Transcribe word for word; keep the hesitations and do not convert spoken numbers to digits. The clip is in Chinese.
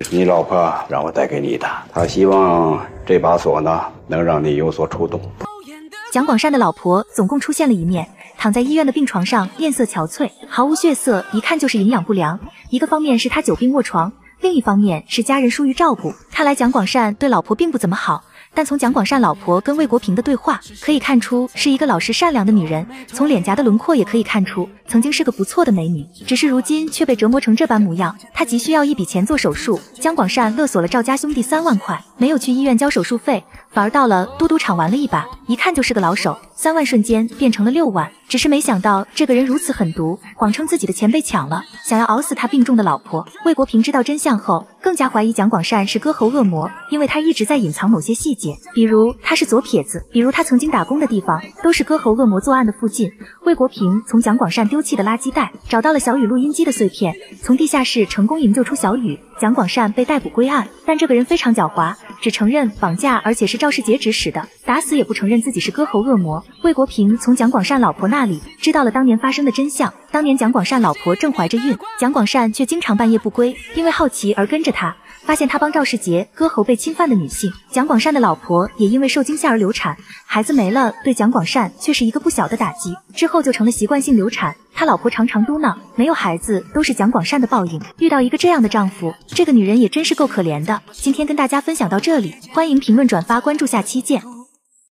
你老婆让我带给你的，她希望这把锁呢能让你有所触动。 蒋广善的老婆总共出现了一面，躺在医院的病床上，面色憔悴，毫无血色，一看就是营养不良。一个方面是他久病卧床，另一方面是家人疏于照顾。看来蒋广善对老婆并不怎么好。但从蒋广善老婆跟魏国平的对话可以看出，是一个老实善良的女人。从脸颊的轮廓也可以看出，曾经是个不错的美女，只是如今却被折磨成这般模样。她急需要一笔钱做手术，蒋广善勒索了赵家兄弟三万块，没有去医院交手术费，反而到了嘟嘟厂玩了一把，一看就是个老手。三万瞬间变成了六万，只是没想到这个人如此狠毒，谎称自己的钱被抢了，想要熬死他病重的老婆。魏国平知道真相后，更加怀疑蒋广善是割喉恶魔，因为他一直在隐藏某些细节，比如他是左撇子，比如他曾经打工的地方都是割喉恶魔作案的附近。魏国平从蒋广善丢弃的垃圾袋找到了小雨录音机的碎片，从地下室成功营救出小雨，蒋广善被逮捕归案。但这个人非常狡猾，只承认绑架，而且是赵世杰指使的，打死也不承认自己是割喉恶魔。魏国平从蒋广善老婆那里知道了当年发生的真相。当年蒋广善老婆正怀着孕，蒋广善却经常半夜不归，因为好奇而跟着他，发现他帮赵世杰割喉被侵犯的女性。蒋广善的老婆也因为受惊吓而流产，孩子没了，对蒋广善却是一个不小的打击，之后就成了习惯性流产。他老婆常常嘟囔，没有孩子都是蒋广善的报应，遇到一个这样的丈夫，这个女人也真是够可怜的。今天跟大家分享到这里，欢迎评论转发关注，下期见。